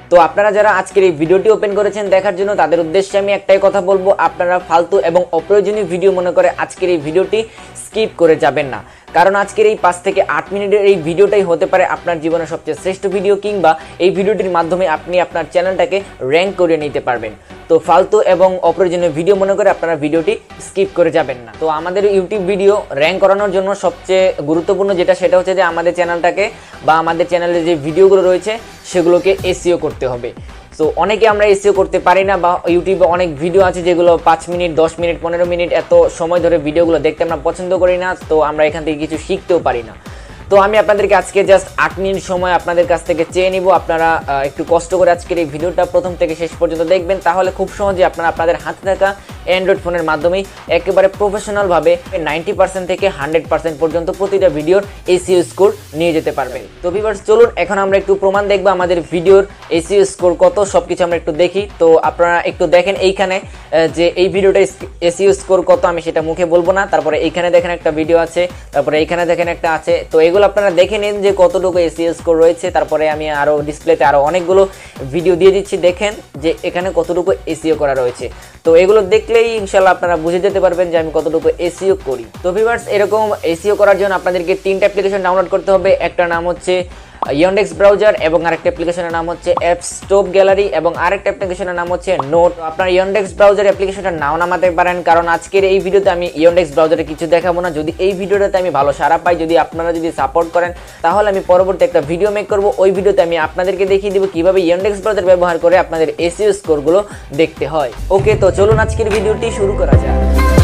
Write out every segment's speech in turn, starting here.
তো আপনারা যারা আজকের এই ভিডিওটি ওপেন করেছেন দেখার জন্য, তাদের উদ্দেশ্যে আমি একটাই কথা বলবো, আপনারা ফালতু এবং অপ্রয়োজনীয় ভিডিও মনে করে আজকের এই ভিডিওটি স্কিপ করে যাবেন না। কারণ আজকের এই 5 থেকে 8 মিনিটের এই ভিডিওটাই হতে পারে আপনার জীবনের সবচেয়ে শ্রেষ্ঠ ভিডিও, কিংবা এই ভিডিওটির মাধ্যমে আপনি আপনার চ্যানেলটাকে র্যাঙ্ক করে নিতে পারবেন। তো ফালতু এবং অপ্রয়োজনীয় ভিডিও মনে করে আপনারা ভিডিওটি স্কিপ করে যাবেন না। তো আমাদের ইউটিউব ভিডিও র্যাঙ্ক করানোর জন্য সবচেয়ে গুরুত্বপূর্ণ সেটা হচ্ছে যে আমাদের চ্যানেলটাকে বা আমাদের চ্যানেলে যে ভিডিওগুলো রয়েছে সেগুলোকে এসইও করতে হবে। সো অনেকে আমরা এসইও করতে পারি না, বা ইউটিউবে অনেক ভিডিও আছে যেগুলো 5 মিনিট 10 মিনিট 15 মিনিট এত সময় ধরে ভিডিওগুলো দেখতে আমরা পছন্দ করি না। তো আমরা এখান থেকে কিছু শিখতেও পারি না। তো আমি আপনাদেরকে আজকে জাস্ট 8 মিনিট সময় আপনাদের কাছ থেকে চেয়ে নিব। আপনারা একটু কষ্ট করে আজকের এই ভিডিওটা প্রথম থেকে শেষ পর্যন্ত দেখবেন, তাহলে খুব সহজে আপনারা আপনাদের হাতে থাকা অ্যান্ড্রয়েড ফোনের মাধ্যমেই একেবারে প্রফেশনালভাবে 90% থেকে 100% পর্যন্ত প্রতিটা ভিডিওর এসইও স্কোর নিয়ে যেতে পারবেন। তো ভিউয়ার্স চলুন এখন আমরা একটু প্রমাণ দেখব আমাদের ভিডিওর এসইও স্কোর কত, সবকিছু আমরা একটু দেখি। তো আপনারা একটু দেখেন এইখানে যে এই ভিডিওটা এসইও স্কোর কত, আমি সেটা মুখে বলবো না। তারপরে এইখানে দেখেন একটা ভিডিও আছে, তারপরে এইখানে দেখেন একটা আছে। তো এগুলো আপনারা দেখে নিন যে কতটুকু এসইও স্কোর রয়েছে। তারপরে আমি আরও ডিসপ্লেতে আরও অনেকগুলো ভিডিও দিয়ে দিচ্ছি, দেখেন যে এখানে কতটুকু এসইও করা রয়েছে। তো এগুলো দেখলেই ইনশাআল্লাহ আপনারা বুঝে যেতে পারবেন যে আমি কতটুকু এসইও করি। তো ভিউয়ার্স এরকম এসইও করার জন্য আপনাদেরকে 3টা অ্যাপ্লিকেশন ডাউনলোড করতে হবে। একটা নাম হচ্ছে Yundex Brouser, এবং আরেকটা অ্যাপ্লিকেশনের নাম হচ্ছে Stop Galary, এবং আরেকটা অ্যাপ্লিকেশনের নাম হচ্ছে নোট। আপনারা Yundex Brouser অ্যাপ্লিকেশনটা নাও নামাতে পারেন, কারণ আজকের এই ভিডিওতে আমি Yundex Brouser কিছু দেখাবো না। যদি এই ভিডিওটাতে আমি ভালো সাড়া পাই, যদি আপনারা সাপোর্ট করেন, তাহলে আমি পরবর্তী একটা ভিডিও মেক করব। ওই ভিডিওতে আমি আপনাদেরকে দেখিয়ে দিব কিভাবে Yundex Brouser ব্যবহার করে আপনাদের এসইও স্কোরগুলো দেখতে হয়। ওকে, তো চলুন আজকের ভিডিওটি শুরু করা যাক।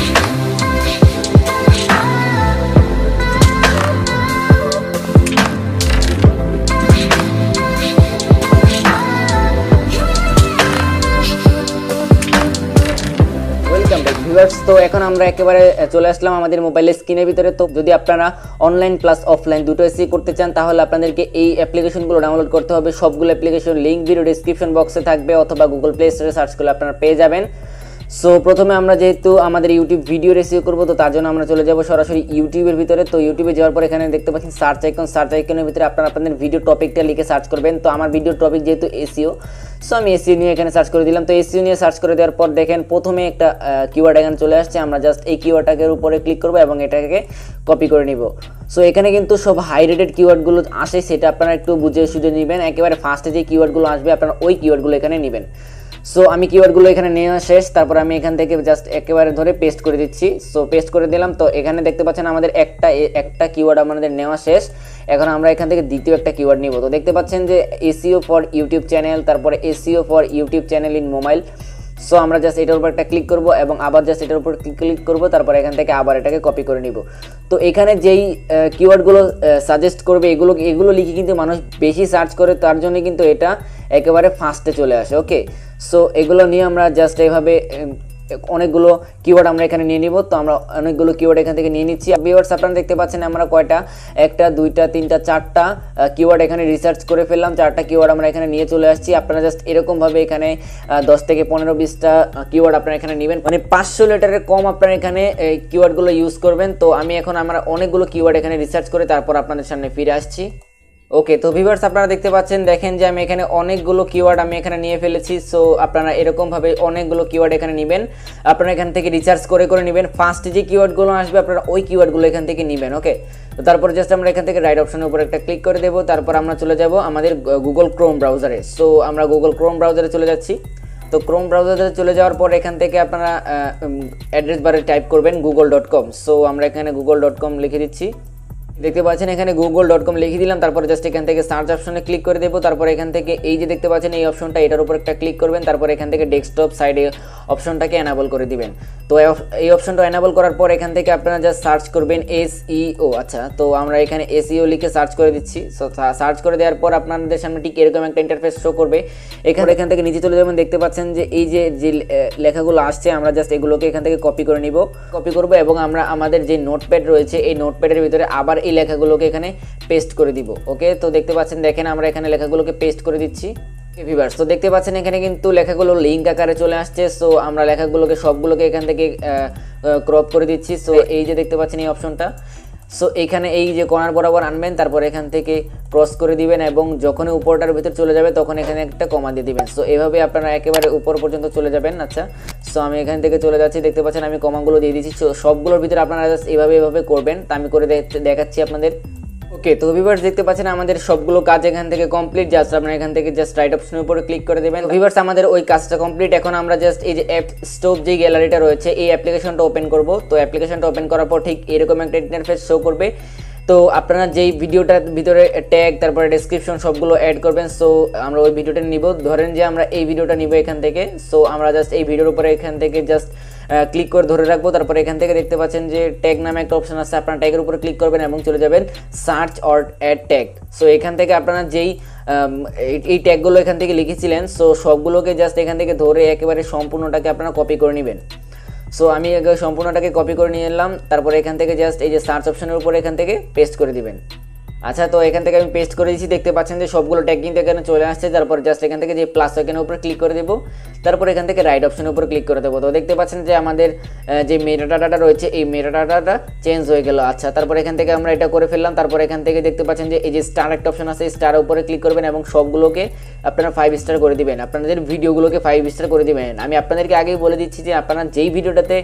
তো এখন আমরা একেবারে চলে আসলাম আমাদের মোবাইলের স্ক্রিনের ভিতরে। তো যদি আপনারা অনলাইন প্লাস অফলাইন দুটো এসই করতে চান, তাহলে আপনাদেরকে এই অ্যাপ্লিকেশনগুলো ডাউনলোড করতে হবে। সবগুলো অ্যাপ্লিকেশন লিঙ্ক ভিডিও ডেসক্রিপশন বক্সে থাকবে, অথবা গুগল প্লে স্টোরে সার্চ করলে আপনারা পেয়ে যাবেন। সো প্রথমে আমরা যেহেতু আমাদের ইউটিউব ভিডিও এসইও করবো, তো তার জন্য আমরা চলে যাব সরাসরি ইউটিউবের ভিতরে। তো ইউটিউবে যাওয়ার পর এখানে দেখতে পাচ্ছেন সার্চ আইকনের ভিতরে আপনারা আপনাদের ভিডিও টপিকটা লিখে সার্চ করবেন। তো আমার ভিডিও টপিক যেহেতু এসইও, সো আমি এসইও নিয়ে এখানে সার্চ করে দিলাম। তো এসইও নিয়ে সার্চ করে দেওয়ার পর দেখেন প্রথমে একটা কিওয়ার্ড এখানে চলে আসছে। আমরা জাস্ট এই কিওয়ার্ডটাকে উপরে ক্লিক করবো এবং এটাকে কপি করে নিব। সো এখানে কিন্তু সব হাই রেটেড কিওয়ার্ডগুলো আসে, সেটা আপনারা একটু বুঝে সুঝে নেবেন। একেবারে ফার্স্টে যে কিওয়ার্ডগুলো আসবে আপনারা ওই কিওয়ার্ডগুলো এখানে নেবেন। সো আমি কিওয়ার্ডগুলো এখানে নেওয়া শেষ, তারপর আমি এখান থেকে জাস্ট একেবারে ধরে পেস্ট করে দিচ্ছি। সো পেস্ট করে দিলাম। তো এখানে দেখতে পাচ্ছেন আমাদের একটা কিওয়ার্ড আমাদের নেওয়া শেষ। এখন আমরা এখান থেকে দ্বিতীয় একটা কিওয়ার্ড নিব। তো দেখতে পাচ্ছেন যে এসইও ফর ইউটিউব চ্যানেল, তারপরে SEO for YouTube channel in mobile. So আমরা জাস্ট এটার উপর একটা ক্লিক করব এবং আবার জাস্ট এটার উপর ক্লিক করব, তারপর এখান থেকে আবার এটাকে কপি করে নিব। তো এখানে যেই কিওয়ার্ডগুলো সাজেস্ট করবে এগুলো লিখে কিন্তু মানুষ বেশি সার্চ করে, তার জন্য কিন্তু এটা একেবারে ফার্স্টে চলে আসে। ওকে, সো এগুলো নিয়ে আমরা জাস্ট এইভাবে অনেকগুলো কিওয়ার্ড আমরা এখানে নিয়ে নিব। তো আমরা অনেকগুলো কিওয়ার্ড এখান থেকে নিয়ে নিচ্ছি। ভিউয়ার্স আপনারা দেখতে পাচ্ছেন আমরা কয়টা, 1টা 2টা 3টা 4টা কিওয়ার্ড এখানে রিসার্চ করে ফেললাম। 4টা কিওয়ার্ড আমরা এখানে নিয়ে চলে আসছি। আপনারা জাস্ট এরকমভাবে এখানে 10 থেকে 15-20টা কিওয়ার্ড আপনারা এখানে নেবেন, মানে 500 লেটারের কম আপনারা এখানে এই কিওয়ার্ডগুলো ইউজ করবেন। তো আমি এখন আমরা অনেকগুলো কিওয়ার্ড এখানে রিসার্চ করে তারপর আপনাদের সামনে ফিরে আসছি। ওকে, তো ভিউয়ার্স আপনারা দেখতে পাচ্ছেন, দেখেন যে আমি এখানে অনেকগুলো কিওয়ার্ড আমি এখানে নিয়ে ফেলেছি। সো আপনারা এরকমভাবে অনেকগুলো কিওয়ার্ড এখানে নেবেন, আপনারা এখান থেকে রিসার্চ করে নেবেন। ফার্স্ট যে কিওয়ার্ডগুলো আসবে আপনারা ওই কিওয়ার্ডগুলো এখান থেকে নেবেন। ওকে, তো তারপর জাস্ট আমরা এখান থেকে রাইট অপশনের উপর একটা ক্লিক করে দেবো। তারপর আমরা চলে যাব আমাদের গুগল ক্রোম ব্রাউজারে। সো আমরা গুগল ক্রোম ব্রাউজারে চলে যাচ্ছি। তো ক্রোম ব্রাউজারে চলে যাওয়ার পর এখান থেকে আপনারা অ্যাড্রেস বারে টাইপ করবেন google.com। সো আমরা এখানে google.com লিখে দিচ্ছি। দেখতে পাচ্ছেন এখানে google.com লিখে দিলাম। তারপর জাস্ট এখান থেকে সার্চ অপশনে ক্লিক করে দেবো। তারপর এখান থেকে এই যে দেখতে পাচ্ছেন এই অপশনটা, এটার উপর একটা ক্লিক করবেন। তারপর এখান থেকে ডেস্কটপ সাইডে অপশনটাকে এনাবল করে দিবেন। তো এই অপশনটা এনাবল করার পর এখান থেকে আপনারা জাস্ট সার্চ করবেন এসইও। আচ্ছা, তো আমরা এখানে এসইও লিখে সার্চ করে দিচ্ছি। সো সার্চ করে দেওয়ার পর আপনাদের সামনে ঠিক এরকম একটা ইন্টারফেস শো করবে। এখান থেকে নিচে চলে যাবেন, দেখতে পাচ্ছেন যে এই যে লেখাগুলো আসছে, আমরা জাস্ট এগুলোকে এখান থেকে কপি করব এবং আমরা আমাদের যে নোটপ্যাড রয়েছে এই নোটপ্যাডের ভিতরে আবার এই লেখাগুলোকে এখানে পেস্ট করে দিব। ওকে, তো দেখতে পাচ্ছেন, দেখেন আমরা এখানে লেখাগুলোকে পেস্ট করে দিচ্ছি। ভিউয়ার্স তো দেখতে পাচ্ছেন এখানে কিন্তু লেখাগুলো লিঙ্ক আকারে চলে আসছে। সো আমরা লেখাগুলোকে সবগুলোকে এখান থেকে ক্রপ করে দিচ্ছি। সো এই যে দেখতে পাচ্ছেন এই অপশনটা, সো এখানে এই যে কর্নার বরাবর আনবেন, তারপর এখান থেকে ক্রস করে দিবেন এবং যখনই উপরটার ভিতর চলে যাবে তখন এখানে একটা কমা দিয়ে দিবেন। সো এইভাবে আপনারা একেবারে উপর পর্যন্ত চলে যাবেন। আচ্ছা, সো আমি এখান থেকে চলে যাচ্ছি, দেখতে পাচ্ছেন আমি কমাগুলো দিয়ে দিচ্ছি। সবগুলোর ভিতরে আপনারা জাস্ট এইভাবে করবেন, তা আমি করে দেখাচ্ছি আপনাদের। ওকে, তো ভিউয়ার্স দেখতে পাচ্ছেন আমাদের সবগুলো কাজ এখান থেকে কমপ্লিট। জাস্ট আপনারা এখান থেকে জাস্ট রাইট অপশনের উপরে ক্লিক করে দেবেন। ভিউয়ার্স আমাদের ওই কাজটা কমপ্লিট। এখন আমরা জাস্ট এই যে স্টপ যে গ্যালারিটা রয়েছে এই অ্যাপ্লিকেশনটা ওপেন করব। তো অ্যাপ্লিকেশনটা ওপেন করার পর ঠিক এরকম একটা ইন্টারফেস শো করবে। তো আপনারা যেই ভিডিওটার ভিতরে ট্যাগ তারপরে ডেসক্রিপশন সবগুলো অ্যাড করবেন। সো আমরা ওই ভিডিওটা নিব, ধরেন যে আমরা এই ভিডিওটা নিব এখান থেকে। সো আমরা জাস্ট এই ভিডিওর উপরে এখান থেকে জাস্ট ক্লিক করে ধরে রাখবো। তারপরে এখান থেকে দেখতে পাচ্ছেন যে ট্যাগ নামে একটা অপশন আছে, আপনারা ট্যাগের উপরে ক্লিক করবেন এবং চলে যাবেন search or add tag. So এখান থেকে আপনারা যেই এই ট্যাগগুলো এখান থেকে লিখেছিলেন, সো সবগুলোকে জাস্ট এখান থেকে ধরে একেবারে সম্পূর্ণটাকে আপনারা কপি করে নেবেন। সো আমি সম্পূর্ণটাকে কপি করে নিয়ে এলাম। তারপরে এখান থেকে জাস্ট এই যে সার্চ অপশনের উপরে এখান থেকে পেস্ট করে দিবেন। আচ্ছা, তো এখান থেকে আমি পেস্ট করে দিয়েছি, দেখতে পাচ্ছেন যে সবগুলো ট্যাগ কিন্তু এখানে চলে আসছে। তারপর জাস্ট এখান থেকে যে প্লাস আইকনের উপরে ক্লিক করে দেবো, তারপর এখান থেকে রাইট অপশনের উপরে ক্লিক করে দেবো। তো দেখতে পাচ্ছেন যে আমাদের যে মেটাডাটা রয়েছে এই মেটাডাটাটা চেঞ্জ হয়ে গেল। আচ্ছা, তারপর এখান থেকে আমরা এটা করে ফেললাম। তারপর এখান থেকে দেখতে পাচ্ছেন যে এই যে স্টার একটা অপশন আছে, স্টারের উপরে ক্লিক করবেন এবং সবগুলোকে আপনারা 5 স্টার করে দিবেন, আপনাদের ভিডিওগুলোকে 5 স্টার করে দিবেন। আমি আপনাদেরকে আগেই বলে দিচ্ছি যে আপনারা যেই ভিডিওটাতে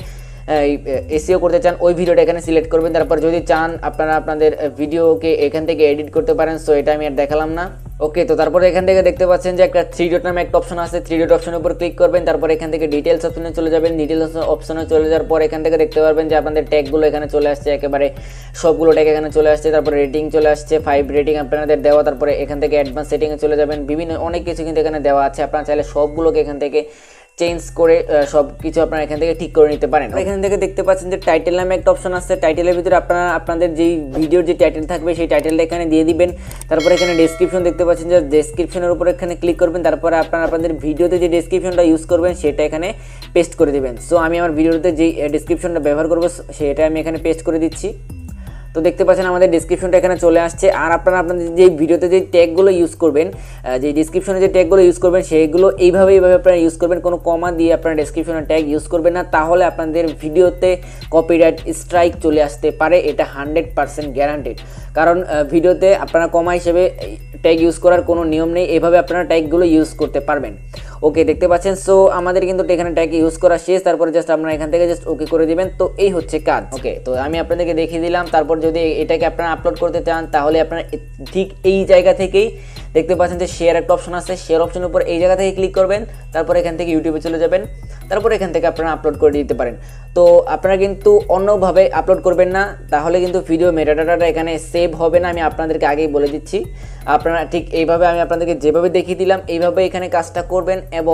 এসইও করতে চান ওই ভিডিওটা এখানে সিলেক্ট করবেন। তারপর যদি চান আপনারা আপনাদের ভিডিওকে এখান থেকে এডিট করতে পারেন। সো এটা আমি আর দেখালাম না। ওকে, তো তারপরে এখান থেকে দেখতে পাচ্ছেন যে একটা 3 ডট নামে একটা অপশন আছে, 3 ডট অপশনের উপর ক্লিক করবেন। তারপর এখান থেকে ডিটেলস অপশনে চলে যাবেন। ডিটেলস অপশনে চলে যাওয়ার পর এখান থেকে দেখতে পারবেন যে আপনাদের ট্যাগগুলো এখানে চলে আসছে, একেবারে সবগুলো ট্যাগ এখানে চলে আসছে। তারপরে রেটিং চলে আসছে, 5 রেটিং আপনাদের দেওয়া। তারপরে এখান থেকে অ্যাডভান্স সেটিংয়ে চলে যাবেন, বিভিন্ন অনেক কিছু কিন্তু এখানে দেওয়া আছে। আপনারা চাইলে সবগুলোকে এখান থেকে চেঞ্জ করে সব কিছু আপনারা এখান থেকে ঠিক করে নিতে পারেন। এখান থেকে দেখতে পাচ্ছেন যে টাইটেল নামে একটা অপশন আছে, টাইটেলের ভিতরে আপনারা আপনাদের যেই ভিডিওর যে টাইটেল থাকবে সেই টাইটেলটা এখানে দিয়ে দিবেন। তারপরে এখানে ডেসক্রিপশন দেখতে পাচ্ছেন যে ডেসক্রিপশনের উপরে এখানে ক্লিক করবেন। তারপরে আপনারা আপনাদের ভিডিওতে যে ডেসক্রিপশনটা ইউজ করবেন সেটা এখানে পেস্ট করে দিবেন। সো আমি আমার ভিডিওতে যেই ডেসক্রিপশনটা ব্যবহার করবো সেটা আমি এখানে পেস্ট করে দিচ্ছি। তো দেখতে পাচ্ছেন আমাদের ডেসক্রিপশনটা এখানে চলে আসছে। আর আপনারা আপনাদের যে ভিডিওতে যে ট্যাগগুলো ইউজ করবেন, যে ডেসক্রিপশনে যে ট্যাগগুলো ইউজ করবেন সেইগুলো এইভাবে আপনারা ইউজ করবেন, কোনো কমা দিয়ে আপনারা ডেসক্রিপশনে ট্যাগ ইউজ করবেন না, তাহলে আপনাদের ভিডিওতে কপিরাইট স্ট্রাইক চলে আসতে পারে। এটা 100% গ্যারান্টেড, কারণ ভিডিওতে আপনারা কমা হিসেবে ট্যাগ ইউজ করার কোনো নিয়ম নেই, এভাবে আপনারা ট্যাগগুলো ইউজ করতে পারবেন। ওকে, দেখতে পাচ্ছেন। সো আমাদের কিন্তু এখানে ট্যাগ ইউজ করা শেষ। তারপরে জাস্ট আপনারা এখান থেকে জাস্ট ওকে করে দিবেন। তো এই হচ্ছে কাজ। ওকে, তো আমি আপনাদেরকে দেখিয়ে দিলাম। তারপর যদি এটাকে আপনারা আপলোড করতে চান তাহলে আপনারা ঠিক এই জায়গা থেকেই দেখতে পাচ্ছেন যে শেয়ার একটা অপশন আছে, শেয়ার অপশনের উপর এই জায়গা থেকে ক্লিক করবেন। তারপর এখান থেকে ইউটিউবে চলে যাবেন। তারপর এখান থেকে আপনারা আপলোড করে দিতে পারেন। তো আপনারা কিন্তু অন্যভাবে আপলোড করবেন না, তাহলে কিন্তু ভিডিও মেটাডাটাটা এখানে সেভ হবে না। আমি আপনাদেরকে আগেই বলে দিচ্ছি, আপনারা ঠিক এইভাবে আমি আপনাদেরকে যেভাবে দেখিয়ে দিলাম এইভাবে এখানে কাজটা করবেন। এবং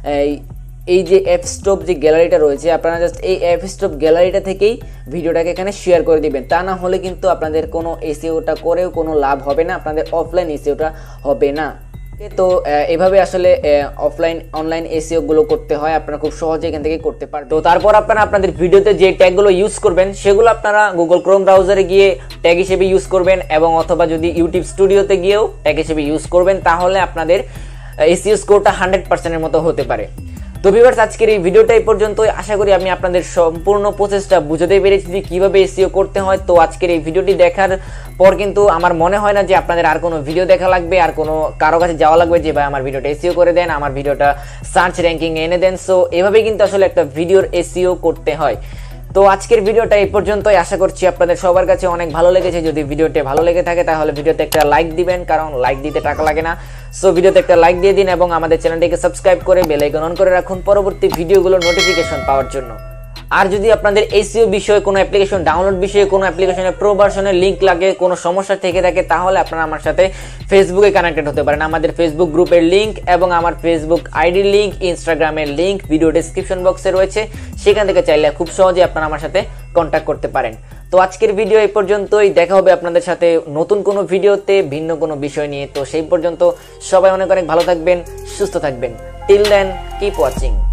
এই যে অ্যাপ স্টপ যে গ্যালারিটা রয়েছে আপনারা জাস্ট এই অ্যাপ স্টপ গ্যালারিটা থেকেই ভিডিওটাকে এখানে শেয়ার করে দিবেন। তা না হলে কিন্তু আপনাদের কোনো এসইওটা করেও কোনো লাভ হবে না, আপনাদের অফলাইন এসইওটা হবে না। তো এভাবে আসলে অনলাইন এসইও গুলো করতে হয়, আপনারা খুব সহজে এখান থেকে করতে পারবেন। তো তারপর আপনারা আপনাদের ভিডিওতে যে ট্যাগগুলো ইউজ করবেন সেগুলো আপনারা গুগল ক্রোম ব্রাউজারে গিয়ে ট্যাগ হিসেবে ইউজ করবেন, এবং অথবা যদি ইউটিউব স্টুডিওতে গিয়েও ট্যাগ হিসেবে ইউজ করবেন, তাহলে আপনাদের এসইও স্কোরটা 100% এর মতো হতে পারে। তো ভিউয়ার্স আজকের এই ভিডিওটা এই পর্যন্তই। আশা করি আমি আপনাদের সম্পূর্ণ প্রসেসটা বুঝাতে পেরেছি যে কীভাবে এসইও করতে হয়। তো আজকের এই ভিডিওটি দেখার পর কিন্তু আমার মনে হয় না যে আপনাদের আর কোনো ভিডিও দেখা লাগবে, আর কোনো কারো কাছে যাওয়া লাগবে যে ভাই আমার ভিডিওটা এসইও করে দেন, আমার ভিডিওটা সার্চ র্যাঙ্কিং এনে দেন। সো এভাবেই কিন্তু আসলে একটা ভিডিওর এসইও করতে হয়। তো আজকের ভিডিওটা এই পর্যন্তই। আশা করছি আপনাদের সবার কাছে অনেক ভালো লেগেছে। যদি ভিডিওটি ভালো লেগে থাকে তাহলে ভিডিওতে একটা লাইক দিবেন, কারণ লাইক দিতে টাকা লাগে না। সো ভিডিওতে একটা লাইক দিয়ে দিন এবং আমাদের চ্যানেলটিকে সাবস্ক্রাইব করে বেল আইকন অন করে রাখুন পরবর্তী ভিডিওগুলোর নোটিফিকেশন পাওয়ার জন্য। আর যদি আপনাদের এসইও বিষয়ে কোনো অ্যাপ্লিকেশন ডাউনলোড বিষয়ে কোনো অ্যাপ্লিকেশনের প্রো ভার্সনের লিঙ্ক লাগে, কোনো সমস্যা থেকে থাকে, তাহলে আপনারা আমার সাথে ফেসবুকে কানেক্টেড হতে পারেন। আমাদের ফেসবুক গ্রুপের লিঙ্ক এবং আমার ফেসবুক আইডির লিঙ্ক, ইনস্টাগ্রামের লিঙ্ক ভিডিও ডেসক্রিপশন বক্সে রয়েছে, সেখান থেকে চাইলে খুব সহজে আপনারা আমার সাথে কন্ট্যাক্ট করতে পারেন। তো আজকের ভিডিও এই পর্যন্তই। দেখা হবে আপনাদের সাথে নতুন কোনো ভিডিওতে ভিন্ন কোনো বিষয় নিয়ে। তো সেই পর্যন্ত সবাই অনেক অনেক ভালো থাকবেন, সুস্থ থাকবেন। Till then keep watching.